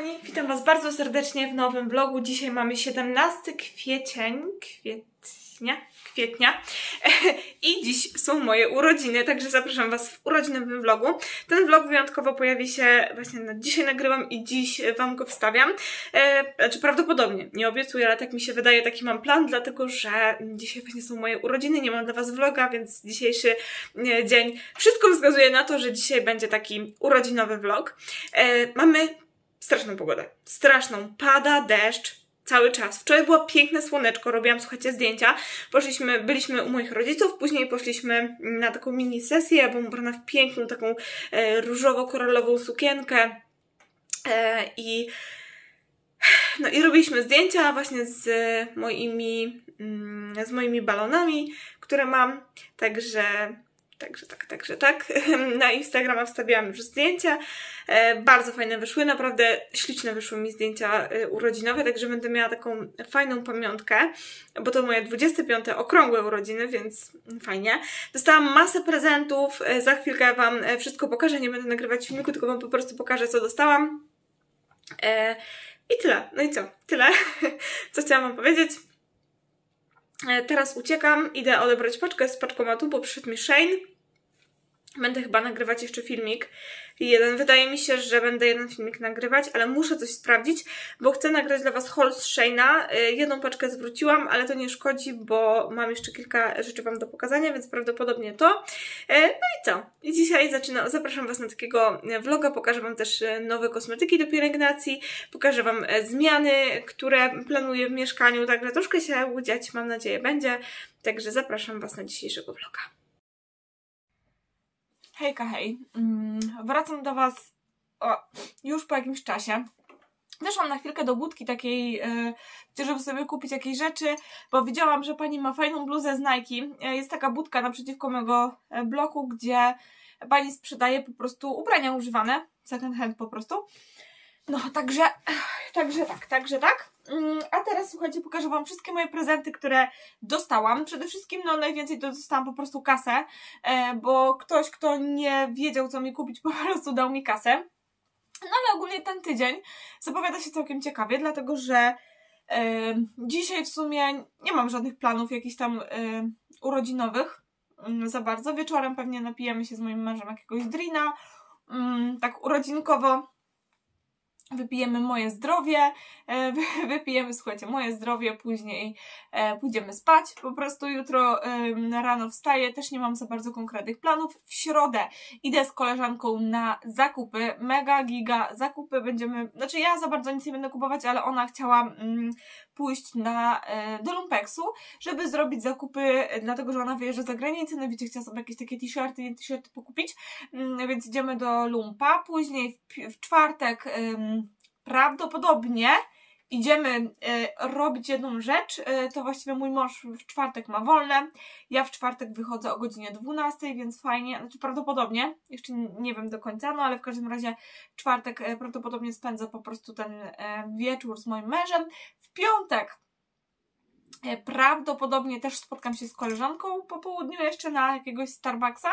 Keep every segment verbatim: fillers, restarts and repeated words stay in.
kochani, witam Was bardzo serdecznie w nowym vlogu. Dzisiaj mamy siedemnasty kwiecień, kwietnia, kwietnia i dziś są moje urodziny, także zapraszam Was w urodzinowym vlogu. Ten vlog wyjątkowo pojawi się właśnie na dzisiaj nagrywam i dziś Wam go wstawiam. E, znaczy prawdopodobnie, nie obiecuję, ale tak mi się wydaje, taki mam plan, dlatego że dzisiaj właśnie są moje urodziny, nie mam dla Was vloga, więc dzisiejszy e, dzień, wszystko wskazuje na to, że dzisiaj będzie taki urodzinowy vlog. E, mamy straszną pogodę. Straszną. Pada deszcz cały czas. Wczoraj było piękne słoneczko, robiłam, słuchajcie, zdjęcia. Poszliśmy, byliśmy u moich rodziców, później poszliśmy na taką mini sesję, ja byłam ubrana w piękną, taką e, różowo-koralową sukienkę e, i no i robiliśmy zdjęcia właśnie z moimi, mm, z moimi balonami, które mam, także Także tak, także tak. Na Instagrama wstawiałam już zdjęcia. E, bardzo fajne wyszły, naprawdę śliczne wyszły mi zdjęcia e, urodzinowe, także będę miała taką fajną pamiątkę, bo to moje dwudzieste piąte okrągłe urodziny, więc fajnie. Dostałam masę prezentów, e, za chwilkę Wam wszystko pokażę, nie będę nagrywać filmiku, tylko Wam po prostu pokażę, co dostałam. E, I tyle. No i co? Tyle, co chciałam Wam powiedzieć. Teraz uciekam, idę odebrać paczkę z paczkomatu, bo przyszedł mi Shane. Będę chyba nagrywać jeszcze filmik. Jeden. Wydaje mi się, że będę jeden filmik nagrywać, ale muszę coś sprawdzić, bo chcę nagrać dla Was haul z Shane'a. Jedną paczkę zwróciłam, ale to nie szkodzi, bo mam jeszcze kilka rzeczy Wam do pokazania, więc prawdopodobnie to. No i co? I dzisiaj zaczynam, zapraszam Was na takiego vloga, pokażę Wam też nowe kosmetyki do pielęgnacji, pokażę Wam zmiany, które planuję w mieszkaniu, także troszkę się dziać, mam nadzieję, będzie. Także zapraszam Was na dzisiejszego vloga. Hejka, hej. Wracam do Was o, już po jakimś czasie. Weszłam na chwilkę do budki takiej, yy, żeby sobie kupić jakieś rzeczy, bo widziałam, że pani ma fajną bluzę z Nike. Jest taka budka naprzeciwko mojego bloku, gdzie pani sprzedaje po prostu ubrania używane, second hand po prostu. No, także, także tak, także tak. A teraz, słuchajcie, pokażę Wam wszystkie moje prezenty, które dostałam. Przede wszystkim, no, najwięcej to dostałam po prostu kasę, bo ktoś, kto nie wiedział, co mi kupić, po prostu dał mi kasę. No, ale ogólnie ten tydzień zapowiada się całkiem ciekawie, dlatego że yy, dzisiaj w sumie nie mam żadnych planów jakichś tam yy, urodzinowych yy, za bardzo. Wieczorem pewnie napijemy się z moim mężem jakiegoś drina, yy, tak urodzinkowo. Wypijemy moje zdrowie, wypijemy, słuchajcie, moje zdrowie, później pójdziemy spać. Po prostu jutro rano wstaję, też nie mam za bardzo konkretnych planów. W środę idę z koleżanką na zakupy, mega giga zakupy. Będziemy, znaczy ja za bardzo nic nie będę kupować, ale ona chciała pójść na, do Lumpeksu, żeby zrobić zakupy, dlatego że ona wyjeżdża za granicę, no wiecie, chciała sobie jakieś takie t-shirty, nie t-shirty pokupić, więc idziemy do Lumpa. Później w, w czwartek prawdopodobnie idziemy y, robić jedną rzecz, y, to właściwie mój mąż w czwartek ma wolne, ja w czwartek wychodzę o godzinie dwunastej, więc fajnie, znaczy prawdopodobnie, jeszcze nie wiem do końca, no ale w każdym razie w czwartek y, prawdopodobnie spędzę po prostu ten y, wieczór z moim mężem. W piątek y, prawdopodobnie też spotkam się z koleżanką po południu jeszcze na jakiegoś Starbucksa.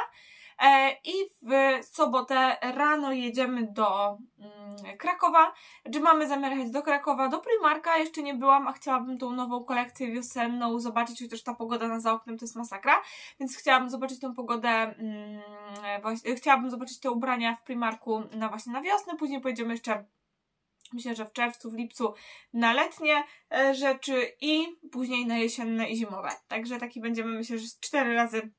I w sobotę rano jedziemy do mm, Krakowa, czy mamy zamiar jechać do Krakowa, do Primarka, jeszcze nie byłam, a chciałabym tą nową kolekcję wiosenną zobaczyć, chociaż ta pogoda na za oknem to jest masakra, więc chciałabym zobaczyć tą pogodę, mm, właśnie, chciałabym zobaczyć te ubrania w Primarku na właśnie na wiosnę, później pojedziemy jeszcze, myślę, że w czerwcu, w lipcu na letnie e, rzeczy i później na jesienne i zimowe, także taki będziemy, myślę, że cztery razy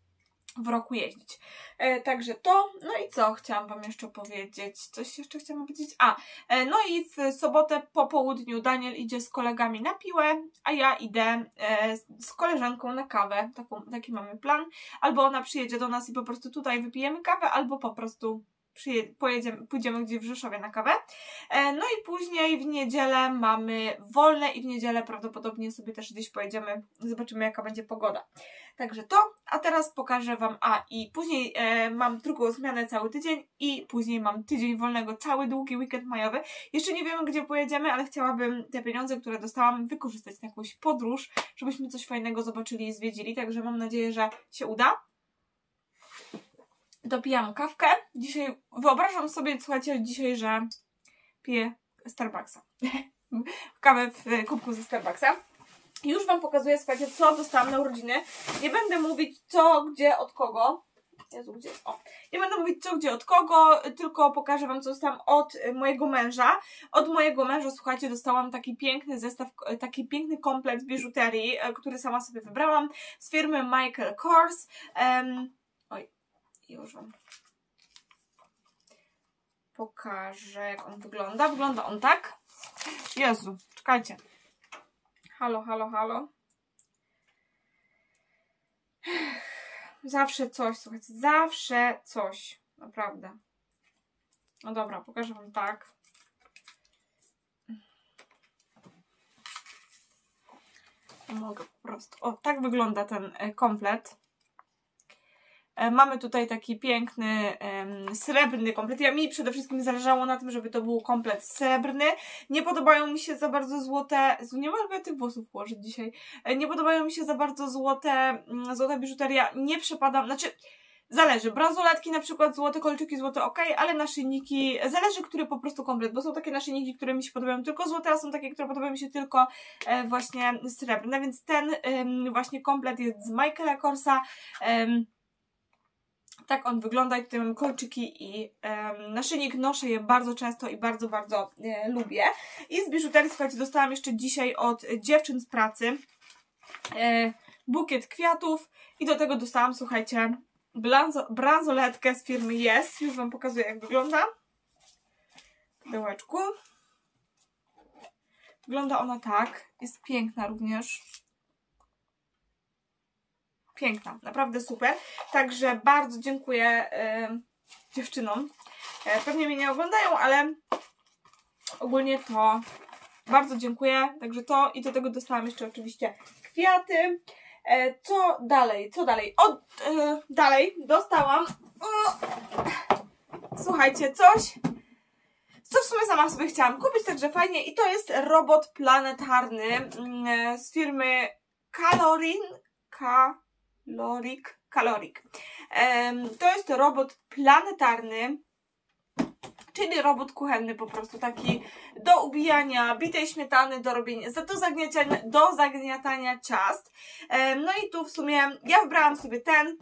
w roku jeździć. E, także to, no i co chciałam Wam jeszcze powiedzieć? Coś jeszcze chciałam powiedzieć? A, e, no i w sobotę po południu Daniel idzie z kolegami na piłę, a ja idę e, z koleżanką na kawę. Taką, taki mamy plan. Albo ona przyjedzie do nas i po prostu tutaj wypijemy kawę, albo po prostu pojedziemy, pójdziemy gdzieś w Rzeszowie na kawę. E, no i później w niedzielę mamy wolne i w niedzielę prawdopodobnie sobie też gdzieś pojedziemy, zobaczymy jaka będzie pogoda. Także to, a teraz pokażę Wam, a i później e, mam drugą zmianę cały tydzień i później mam tydzień wolnego, cały długi weekend majowy. Jeszcze nie wiemy, gdzie pojedziemy, ale chciałabym te pieniądze, które dostałam, wykorzystać na jakąś podróż, żebyśmy coś fajnego zobaczyli i zwiedzili, także mam nadzieję, że się uda. Dopijam kawkę. Dzisiaj wyobrażam sobie, słuchajcie, dzisiaj, że piję Starbucksa. Kawę w kubku ze Starbucksa. Już Wam pokazuję, słuchajcie, co dostałam na urodziny. Nie będę mówić co, gdzie, od kogo. Jezu, gdzie jest? O. Nie będę mówić co, gdzie, od kogo, tylko pokażę Wam, co dostałam od mojego męża. Od mojego męża, słuchajcie, dostałam taki piękny zestaw, taki piękny komplet biżuterii, który sama sobie wybrałam z firmy Michael Kors. Um, oj, już Wam pokażę, jak on wygląda. Wygląda on tak. Jezu, czekajcie. Halo, halo, halo. Zawsze coś, słuchajcie, zawsze coś. Naprawdę. No dobra, pokażę Wam tak. Mogę po prostu. O, tak wygląda ten komplet. Mamy tutaj taki piękny, um, srebrny komplet. Ja mi przede wszystkim zależało na tym, żeby to był komplet srebrny. Nie podobają mi się za bardzo złote... Nie mogę tych włosów położyć dzisiaj. Nie podobają mi się za bardzo złote, złota biżuteria. Nie przepadam, znaczy... Zależy. Bransoletki na przykład, złote kolczyki, złote ok, ale naszyjniki, zależy, który po prostu komplet, bo są takie naszyjniki, które mi się podobają tylko złote, a są takie, które podobają mi się tylko e, właśnie srebrne, więc ten e, właśnie komplet jest z Michaela Korsa. E, Tak on wygląda i tutaj mam kolczyki i um, naszyjnik. Noszę je bardzo często i bardzo, bardzo e, lubię. I z biżuterii, słuchajcie, dostałam jeszcze dzisiaj od dziewczyn z pracy e, bukiet kwiatów i do tego dostałam, słuchajcie, branso, bransoletkę z firmy Yes. Już Wam pokazuję, jak wygląda. W pudełeczku. Wygląda ona tak. Jest piękna również. Piękna, naprawdę super. Także bardzo dziękuję y, dziewczynom. E, pewnie mnie nie oglądają, ale ogólnie to bardzo dziękuję. Także to i do tego dostałam jeszcze oczywiście kwiaty. E, co dalej? Co dalej? O, e, dalej dostałam o, słuchajcie, coś, co w sumie sama sobie chciałam kupić, także fajnie. I to jest robot planetarny y, z firmy Calorin. Ka Lorik, Kalorik. Um, to jest robot planetarny, czyli robot kuchenny po prostu, taki do ubijania bitej śmietany, do robienia, do zagniatania, do zagniatania ciast. Um, no i tu w sumie ja wybrałam sobie ten,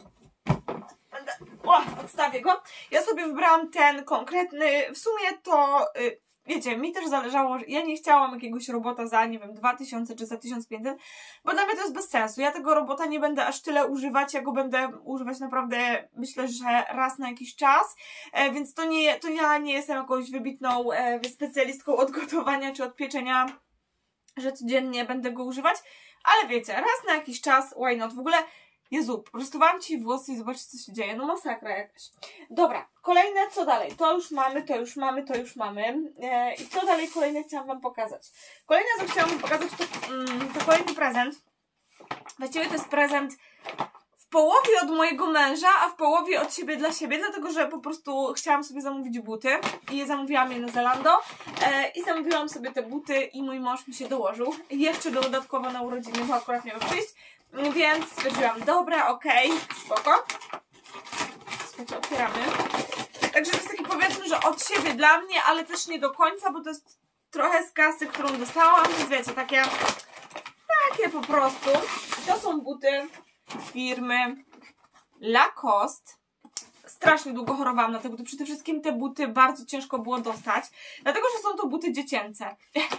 o, odstawię go, ja sobie wybrałam ten konkretny, w sumie to... Y, Wiecie, mi też zależało, że ja nie chciałam jakiegoś robota za, nie wiem, dwa tysiące czy za tysiąc pięćset, bo dla mnie to jest bez sensu. Ja tego robota nie będę aż tyle używać, ja go będę używać naprawdę, myślę, że raz na jakiś czas, e, więc to nie, to ja nie jestem jakąś wybitną e, specjalistką od gotowania czy od pieczenia, że codziennie będę go używać, ale wiecie, raz na jakiś czas, why not? W ogóle, Jezu, prostowałam Ci włosy i zobaczcie, co się dzieje. No masakra jakaś. Dobra, kolejne, co dalej? To już mamy, to już mamy, to już mamy. E, I co dalej kolejne chciałam Wam pokazać? Kolejne, co chciałam Wam pokazać, to, mm, to kolejny prezent. Właściwie to jest prezent w połowie od mojego męża, a w połowie od siebie dla siebie, dlatego, że po prostu chciałam sobie zamówić buty i je zamówiłam je na Zalando e, i zamówiłam sobie te buty i mój mąż mi się dołożył. Jeszcze dodatkowo na urodziny, bo akurat miał przyjść. Więc stwierdziłam, dobra, okej, okay, spoko. Słuchajcie, otwieramy. Także to jest taki, powiedzmy, że od siebie dla mnie, ale też nie do końca, bo to jest trochę z kasy, którą dostałam, więc wiecie, takie, takie po prostu. To są buty firmy Lacoste. Strasznie długo chorowałam na te buty. Przede wszystkim te buty bardzo ciężko było dostać, dlatego, że są to buty dziecięce.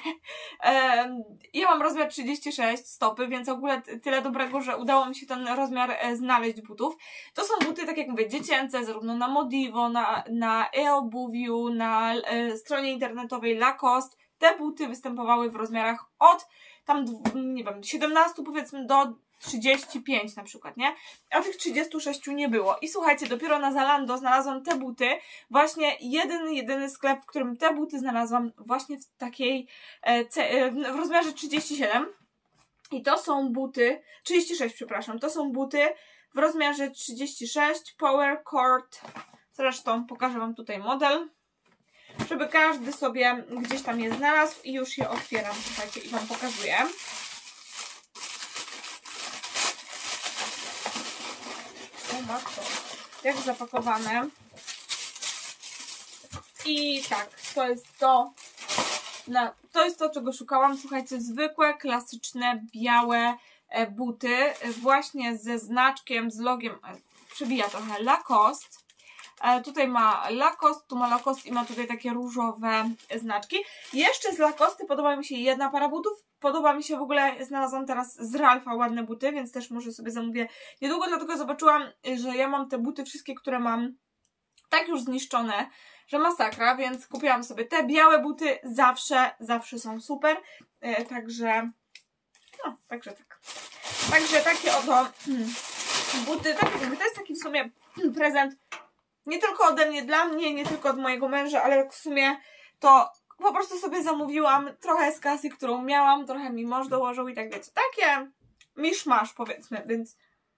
Ja mam rozmiar trzydzieści sześć stopy, więc w ogóle tyle dobrego, że udało mi się ten rozmiar znaleźć butów. To są buty, tak jak mówię, dziecięce, zarówno na Modivo, na, na eObuwiu, na e, stronie internetowej Lacoste. Te buty występowały w rozmiarach od tam, nie wiem, siedemnastu powiedzmy do trzydziestu pięciu na przykład, nie? A tych trzydziestu sześciu nie było. I słuchajcie, dopiero na Zalando znalazłam te buty, właśnie jedyny, jedyny sklep, w którym te buty znalazłam właśnie w takiej, e, w rozmiarze trzydzieści siedem. I to są buty, trzydzieści sześć, przepraszam, to są buty w rozmiarze trzydzieści sześć, Power Cord. Zresztą pokażę Wam tutaj model, żeby każdy sobie gdzieś tam je znalazł i już je otwieram, słuchajcie, i Wam pokazuję. Matko, jak zapakowane. I tak, to jest to, na, to jest to, czego szukałam. Słuchajcie, zwykłe, klasyczne, białe buty, właśnie ze znaczkiem, z logiem, przebija trochę, Lacoste. Tutaj ma Lacoste, tu ma Lacoste i ma tutaj takie różowe znaczki. Jeszcze z Lacoste podoba mi się jedna para butów. Podoba mi się w ogóle, znalazłam teraz z Ralpha ładne buty, więc też może sobie zamówię niedługo, dlatego zobaczyłam, że ja mam te buty wszystkie, które mam tak już zniszczone, że masakra, więc kupiłam sobie te białe buty, zawsze, zawsze są super, e, także, no, także tak. Także takie oto hmm, buty, tak jak mówię, to jest taki w sumie prezent nie tylko ode mnie, dla mnie, nie tylko od mojego męża, ale w sumie to po prostu sobie zamówiłam trochę z kasy, którą miałam, trochę mi mąż dołożył i tak wiecie, takie miszmasz powiedzmy, więc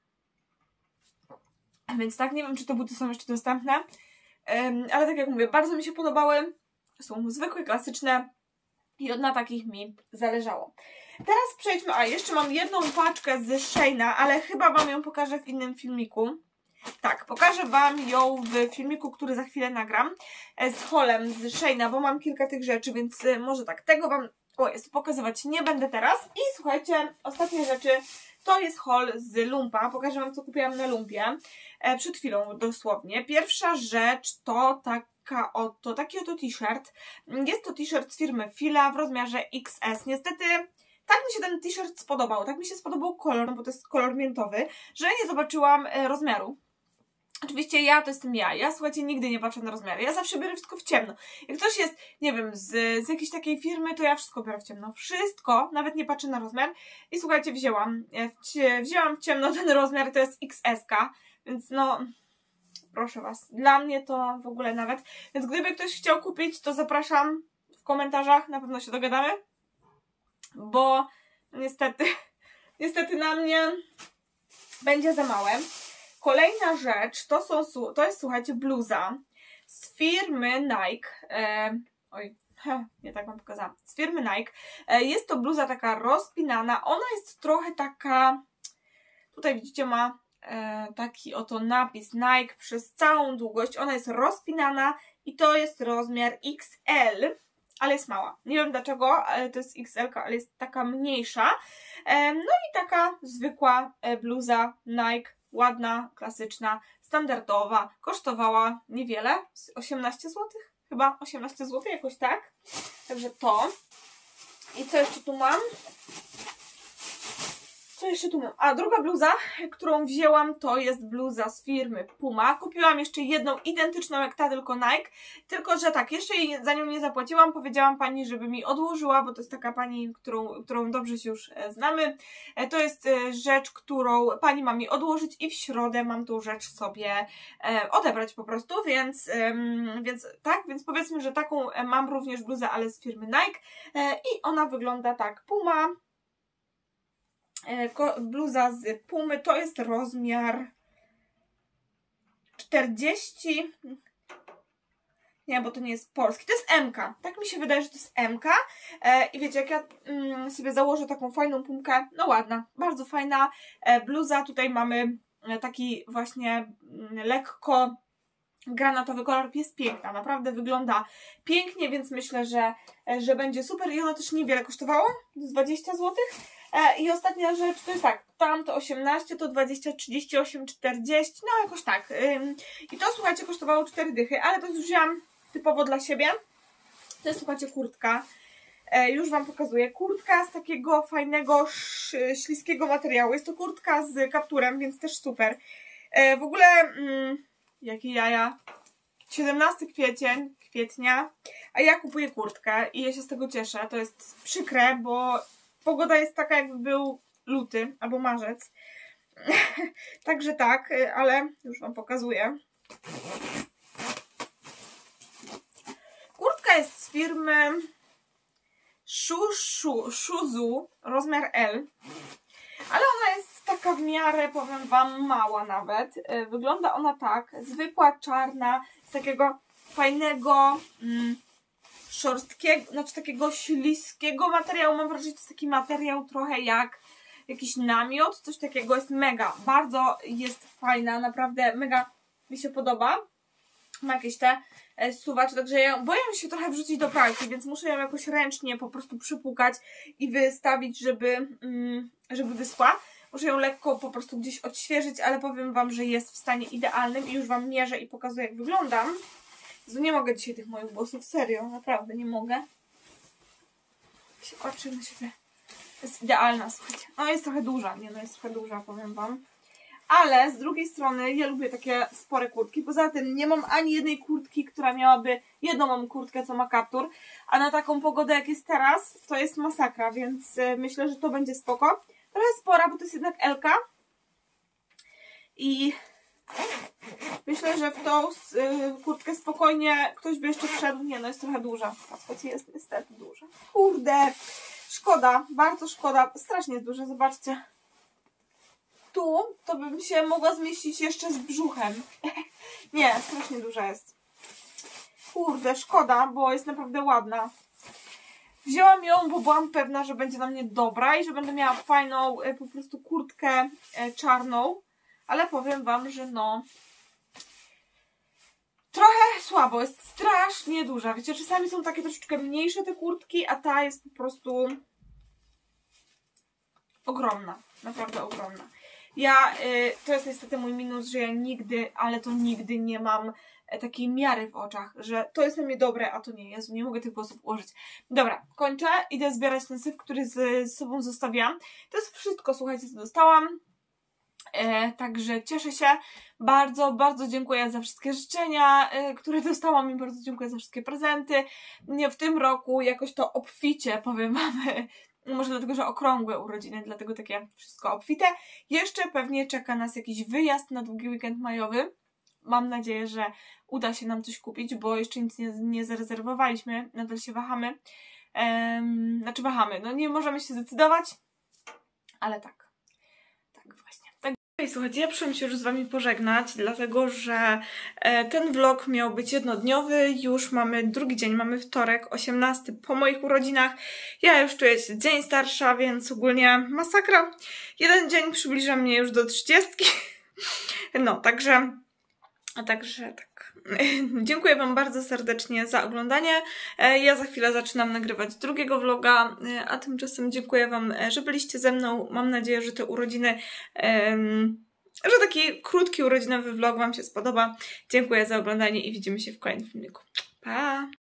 więc tak, nie wiem, czy te buty są jeszcze dostępne, um, ale tak jak mówię, bardzo mi się podobały, są zwykłe, klasyczne i na takich mi zależało. Teraz przejdźmy, a jeszcze mam jedną paczkę z Sheina, ale chyba wam ją pokażę w innym filmiku. Tak, pokażę wam ją w filmiku, który za chwilę nagram z haulem z Sheina, bo mam kilka tych rzeczy, więc może tak, tego wam o, jest, pokazywać nie będę teraz. I słuchajcie, ostatnie rzeczy to jest haul z Lumpa. Pokażę wam, co kupiłam na Lumpie e, przed chwilą dosłownie. Pierwsza rzecz to taka oto, taki oto t-shirt. Jest to t-shirt z firmy Fila w rozmiarze X S. Niestety tak mi się ten t-shirt spodobał, tak mi się spodobał kolor, bo to jest kolor miętowy, że nie zobaczyłam e, rozmiaru. Oczywiście ja to jestem ja. Ja, słuchajcie, nigdy nie patrzę na rozmiary. Ja zawsze biorę wszystko w ciemno. Jak ktoś jest, nie wiem, z, z jakiejś takiej firmy, to ja wszystko biorę w ciemno. Wszystko, nawet nie patrzę na rozmiar. I słuchajcie, wzięłam. W, wzięłam w ciemno ten rozmiar, to jest X S ka, więc no, proszę was. Dla mnie to w ogóle nawet. Więc gdyby ktoś chciał kupić, to zapraszam w komentarzach, na pewno się dogadamy. Bo niestety, niestety na mnie będzie za małe. Kolejna rzecz to, są, to jest, słuchajcie, bluza z firmy Nike. E, oj, he, nie tak wam pokazałam. Z firmy Nike. E, jest to bluza taka rozpinana. Ona jest trochę taka, tutaj widzicie, ma e, taki oto napis Nike przez całą długość. Ona jest rozpinana i to jest rozmiar X L, ale jest mała. Nie wiem dlaczego, ale to jest X L, ale jest taka mniejsza. E, no i taka zwykła e, bluza Nike. Ładna, klasyczna, standardowa. Kosztowała niewiele, osiemnaście złotych? Chyba osiemnaście złotych, jakoś tak. Także to. I co jeszcze tu mam? Co jeszcze tu mam? A, druga bluza, którą wzięłam, to jest bluza z firmy Puma. Kupiłam jeszcze jedną identyczną jak ta, tylko Nike. Tylko, że tak, jeszcze jej za nią nie zapłaciłam. Powiedziałam pani, żeby mi odłożyła, bo to jest taka pani, którą, którą dobrze się już znamy. To jest rzecz, którą pani ma mi odłożyć i w środę mam tą rzecz sobie odebrać po prostu, więc, więc tak, więc powiedzmy, że taką mam również bluzę, ale z firmy Nike i ona wygląda tak. Puma. Bluza z Pumy, to jest rozmiar czterdzieści, nie, bo to nie jest polski, to jest M ka, tak mi się wydaje, że to jest M ka e, i wiecie, jak ja mm, sobie założę taką fajną pumkę, no ładna, bardzo fajna e, bluza, tutaj mamy taki właśnie mm, lekko granatowy kolor, jest piękna, naprawdę wygląda pięknie, więc myślę, że, że będzie super i ona też niewiele kosztowała, dwadzieścia złotych. I ostatnia rzecz to jest tak, tam to osiemnaście, to dwadzieścia, trzydzieści osiem, czterdzieści, no jakoś tak. I to, słuchajcie, kosztowało cztery dychy, ale to już wzięłam typowo dla siebie. To jest, słuchajcie, kurtka. Już wam pokazuję. Kurtka z takiego fajnego, śliskiego materiału. Jest to kurtka z kapturem, więc też super. W ogóle, mm, jakie jaja. siedemnasty kwiecień, kwietnia, a ja kupuję kurtkę i ja się z tego cieszę. To jest przykre, bo pogoda jest taka, jakby był luty albo marzec. Także tak, ale już wam pokazuję. Kurtka jest z firmy Shuzu, rozmiar L. Ale ona jest taka w miarę, powiem wam, mała nawet. Wygląda ona tak, zwykła, czarna, z takiego fajnego, mm, szorstkiego, znaczy takiego śliskiego materiału. Mam wrażenie, że to jest taki materiał trochę jak jakiś namiot, coś takiego. Jest mega, bardzo jest fajna, naprawdę mega mi się podoba. ma jakieś te e, suwacze, także ja boję się trochę wrzucić do pralki, więc muszę ją jakoś ręcznie po prostu przypłukać i wystawić, żeby, mm, żeby wyschła. Muszę ją lekko po prostu gdzieś odświeżyć, ale powiem Wam, że jest w stanie idealnym i już Wam mierzę i pokazuję, jak wyglądam. Nie mogę dzisiaj tych moich włosów, serio, naprawdę nie mogę. Się oczy na siebie. Jest idealna, słuchajcie. No jest trochę duża, nie no jest trochę duża, powiem Wam. Ale z drugiej strony ja lubię takie spore kurtki. Poza tym nie mam ani jednej kurtki, która miałaby... Jedną mam kurtkę, co ma kaptur. A na taką pogodę, jak jest teraz, to jest masakra, więc myślę, że to będzie spoko. Trochę spora, bo to jest jednak Elka. I myślę, że w tą kurtkę spokojnie ktoś by jeszcze wszedł. Nie no, jest trochę duża. Słuchajcie, jest niestety duża. Kurde, szkoda, bardzo szkoda. Strasznie jest duża, zobaczcie. Tu to bym się mogła zmieścić jeszcze z brzuchem. Nie, strasznie duża jest. Kurde, szkoda, bo jest naprawdę ładna. Wzięłam ją, bo byłam pewna, że będzie na mnie dobra i że będę miała fajną po prostu kurtkę czarną. Ale powiem Wam, że no... Trochę słabo, jest strasznie duża. Wiecie, czasami są takie troszeczkę mniejsze te kurtki, a ta jest po prostu ogromna. Naprawdę ogromna. Ja, y, to jest niestety mój minus, że ja nigdy, ale to nigdy nie mam takiej miary w oczach, że to jest na mnie dobre, a to nie. Jezu, nie mogę tych włosów ułożyć. Dobra, kończę. Idę zbierać ten syf, który z, z sobą zostawiłam. To jest wszystko, słuchajcie, co dostałam. E, także cieszę się. Bardzo, bardzo dziękuję za wszystkie życzenia, e, które dostałam i bardzo dziękuję za wszystkie prezenty. Nie, w tym roku jakoś to obficie, powiem Wam, może dlatego, że okrągłe urodziny, dlatego takie wszystko obfite. Jeszcze pewnie czeka nas jakiś wyjazd na długi weekend majowy. Mam nadzieję, że uda się nam coś kupić, bo jeszcze nic nie, nie zarezerwowaliśmy. Nadal się wahamy. Ehm, znaczy wahamy. No nie możemy się zdecydować, ale tak. Tak właśnie. Tak. Słuchajcie, ja przyszłam się już z Wami pożegnać, dlatego że e, ten vlog miał być jednodniowy. Już mamy drugi dzień, mamy wtorek, osiemnasty po moich urodzinach. Ja już czuję się dzień starsza, więc ogólnie masakra. Jeden dzień przybliża mnie już do trzydziestki. No, także... A także tak. Dziękuję Wam bardzo serdecznie za oglądanie. Ja za chwilę zaczynam nagrywać drugiego vloga, a tymczasem dziękuję Wam, że byliście ze mną. Mam nadzieję, że te urodziny, że taki krótki urodzinowy vlog Wam się spodoba. Dziękuję za oglądanie i widzimy się w kolejnym filmiku. Pa!